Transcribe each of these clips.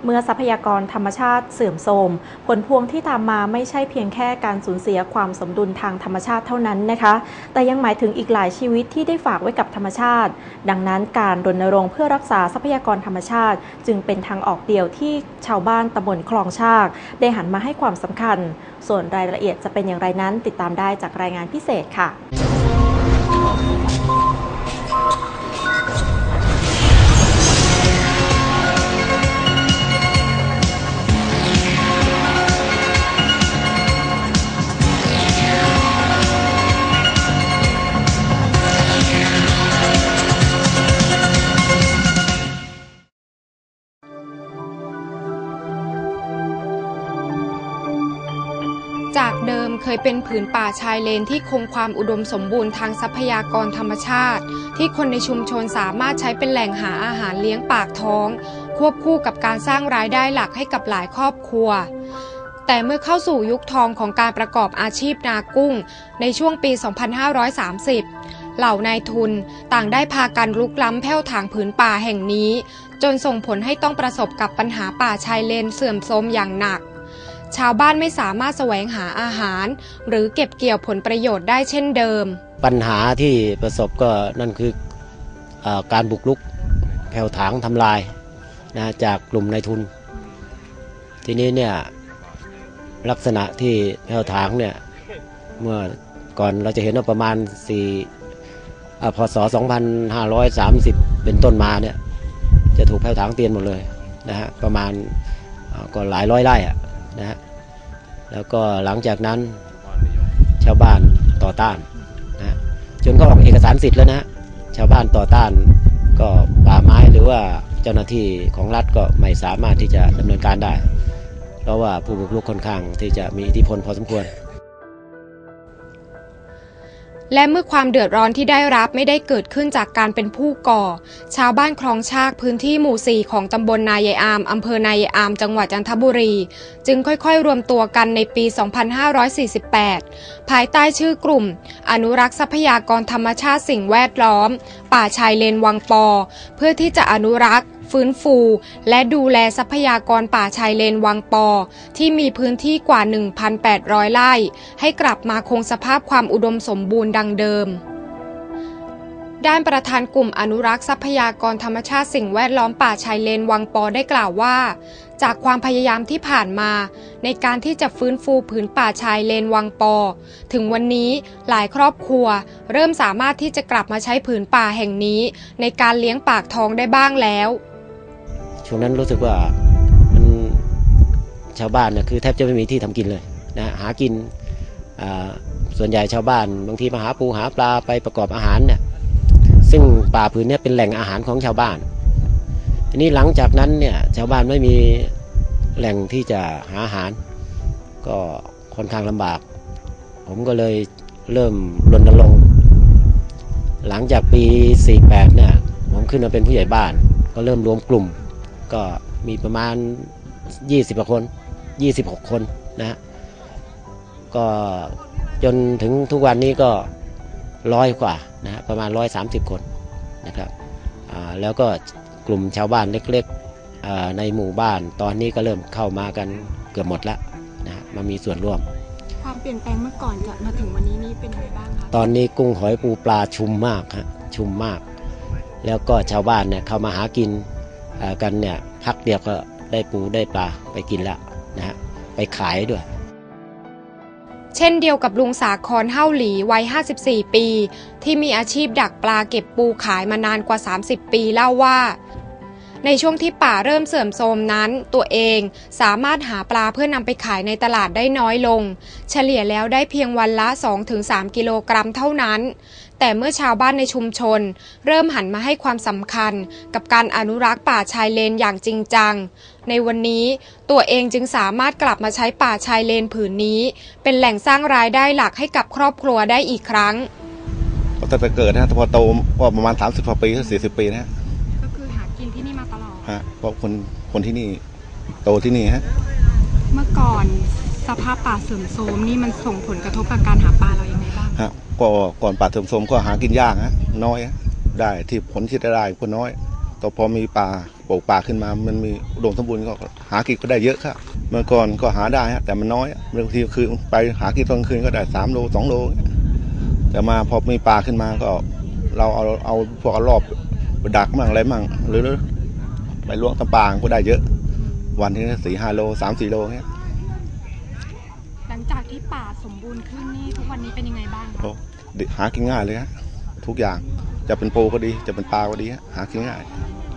เมื่อทรัพยากรธรรมชาติเสื่อมโทรมผลพวงที่ตามมาไม่ใช่เพียงแค่การสูญเสียความสมดุลทางธรรมชาติเท่านั้นนะคะแต่ยังหมายถึงอีกหลายชีวิตที่ได้ฝากไว้กับธรรมชาติดังนั้นการรณรงค์เพื่อรักษาทรัพยากรธรรมชาติจึงเป็นทางออกเดียวที่ชาวบ้านตำบลคลองชากได้หันมาให้ความสำคัญส่วนรายละเอียดจะเป็นอย่างไรนั้นติดตามได้จากรายงานพิเศษค่ะจากเดิมเคยเป็นผืนป่าชายเลนที่คงความอุดมสมบูรณ์ทางทรัพยากรธรรมชาติที่คนในชุมชนสามารถใช้เป็นแหล่งหาอาหารเลี้ยงปากท้องควบคู่กับการสร้างรายได้หลักให้กับหลายครอบครัวแต่เมื่อเข้าสู่ยุคทองของการประกอบอาชีพนากุ้งในช่วงปี 2530 เหล่านายทุนต่างได้พากันรุกล้ำแผ่วถางผืนป่าแห่งนี้จนส่งผลให้ต้องประสบกับปัญหาป่าชายเลนเสื่อมโทรมอย่างหนักชาวบ้านไม่สามารถแสวงหาอาหารหรือเก็บเกี่ยวผลประโยชน์ได้เช่นเดิมปัญหาที่ประสบก็นั่นคือการบุกรุกแผ่วถางทำลายนะจากกลุ่มนายทุนทีนี้เนี่ยลักษณะที่แผ่วถางเนี่ยเมื่อก่อนเราจะเห็นว่าประมาณพศ 2530 เป็นต้นมาเนี่ยจะถูกแผ่วถางเตียนหมดเลยนะฮะประมาณก็หลายร้อยไร่นะฮะแล้วก็หลังจากนั้นชาวบ้านต่อต้านนะจนก็ออกเอกสารสิทธิ์แล้วนะชาวบ้านต่อต้านก็ป่าไม้หรือว่าเจ้าหน้าที่ของรัฐก็ไม่สามารถที่จะดำเนินการได้เพราะว่าผู้บุกรุกค่อนข้างที่จะมีอิทธิพลพอสมควรและเมื่อความเดือดร้อนที่ได้รับไม่ได้เกิดขึ้นจากการเป็นผู้ก่อชาวบ้านคลองชากพื้นที่หมู่ 4 ของตำบลนายายอามอำเภอนายายอามจังหวัดจันทบุรีจึงค่อยๆรวมตัวกันในปี 2548 ภายใต้ชื่อกลุ่มอนุรักษ์ทรัพยากรธรรมชาติสิ่งแวดล้อมป่าชายเลนวังปอเพื่อที่จะอนุรักษ์ฟื้นฟูและดูแลทรัพยากรป่าชายเลนวังปอที่มีพื้นที่กว่า 1,800 ไร่ให้กลับมาคงสภาพความอุดมสมบูรณ์ดังเดิมด้านประธานกลุ่มอนุรักษ์ทรัพยากรธรรมชาติสิ่งแวดล้อมป่าชายเลนวังปอได้กล่าวว่าจากความพยายามที่ผ่านมาในการที่จะฟื้นฟูผืนป่าชายเลนวังปอถึงวันนี้หลายครอบครัวเริ่มสามารถที่จะกลับมาใช้ผืนป่าแห่งนี้ในการเลี้ยงปากท้องได้บ้างแล้วช่วงนั้นรู้สึกว่ามันชาวบ้านเนี่ยคือแทบจะไม่มีที่ทำกินเลยนะหากินส่วนใหญ่ชาวบ้านบางทีมาหาปูหาปลาไปประกอบอาหารเนี่ยซึ่งป่าผืนนี้เป็นแหล่งอาหารของชาวบ้านทีนี้หลังจากนั้นเนี่ยชาวบ้านไม่มีแหล่งที่จะหาอาหารก็ค่อนข้างลำบากผมก็เลยเริ่มรณรงค์หลังจากปี 48 เนี่ยผมขึ้นมาเป็นผู้ใหญ่บ้านก็เริ่มรวมกลุ่มก็มีประมาณ20 คน 26 คนนะฮะก็จนถึงทุกวันนี้ก็100 กว่านะฮะประมาณ130 คนนะครับแล้วก็กลุ่มชาวบ้านเล็กๆในหมู่บ้านตอนนี้ก็เริ่มเข้ามากันเกือบหมดแล้วนะฮะมามีส่วนร่วมความเปลี่ยนแปลงเมื่อก่อนจะมาถึงวันนี้นี่เป็นยังไงบ้างคะตอนนี้กุ้งหอยปูปลาชุมมากฮะชุมมากแล้วก็ชาวบ้านเนี่ยเข้ามาหากินกันเนี่ยพักเดียวก็ได้ปูได้ปลาไปกินแล้วนะฮะไปขายด้วยเช่นเดียวกับลุงสาครเฮ้าหลีวัย54 ปีที่มีอาชีพดักปลาเก็บปูขายมานานกว่า30 ปีเล่าว่าในช่วงที่ป่าเริ่มเสื่อมโทรมนั้นตัวเองสามารถหาปลาเพื่อนำไปขายในตลาดได้น้อยลงเฉลี่ยแล้วได้เพียงวันละ 2-3 กิโลกรัมเท่านั้นแต่เมื่อชาวบ้านในชุมชนเริ่มหันมาให้ความสำคัญกับการอนุรักษ์ป่าชายเลนอย่างจริงจังในวันนี้ตัวเองจึงสามารถกลับมาใช้ป่าชายเลนผืนนี้เป็นแหล่งสร้างรายได้หลักให้กับครอบครัวได้อีกครั้งตั้งแต่เกิดนะพอโตก็ประมาณ30 กว่าปีถึง40 ปีนะก็คือหากินที่นี่มาตลอดฮะเพราะคนที่นี่โตที่นี่ฮะเมื่อก่อนสภาพป่าเสื่อมโทรมนี่มันส่งผลกระทบกับการหาปลาเรายังไงบ้างฮะก็ก่อนป่าเสื่อมโทรมก็หากินยากฮะน้อยได้ที่ผลที่ได้ก็น้อยต่อพอมีป่าปลูกป่าขึ้นมามันมีอุดมสมบูรณ์ก็หากินก็ได้เยอะครับเมื่อก่อนก็หาได้แต่มันน้อยบางทีคือไปหากินตอนคืนก็ได้3 โล 2 โลแต่มาพอมีป่าขึ้นมาก็เราเอาพวกรอบไปดักมั่งอะไรมั่งหรือไปล้วงตะปางก็ได้เยอะวันที่4-5 โล 3-4 โลเงี้ยหลังจากที่ป่าสมบูรณ์ขึ้นนี่ทุกวันนี้เป็นยังไงบ้างคะหากินง่ายเลยฮะทุกอย่างจะเป็นปูก็ดีจะเป็นปลาก็ดีหากินง่าย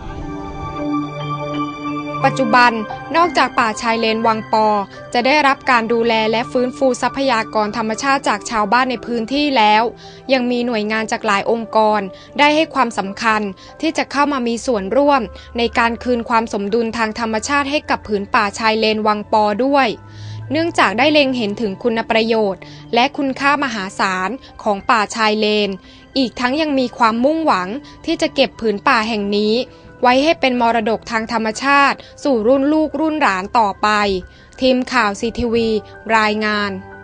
ปัจจุบันนอกจากป่าชายเลนวังปอจะได้รับการดูแลและฟื้นฟูทรัพยากรธรรมชาติจากชาวบ้านในพื้นที่แล้วยังมีหน่วยงานจากหลายองค์กรได้ให้ความสำคัญที่จะเข้ามามีส่วนร่วมในการคืนความสมดุลทางธรรมชาติให้กับผืนป่าชายเลนวังปอด้วยเนื่องจากได้เล็งเห็นถึงคุณประโยชน์และคุณค่ามหาศาลของป่าชายเลนอีกทั้งยังมีความมุ่งหวังที่จะเก็บผืนป่าแห่งนี้ไว้ให้เป็นมรดกทางธรรมชาติสู่รุ่นลูกรุ่นหลานต่อไปทีมข่าว CTV รายงาน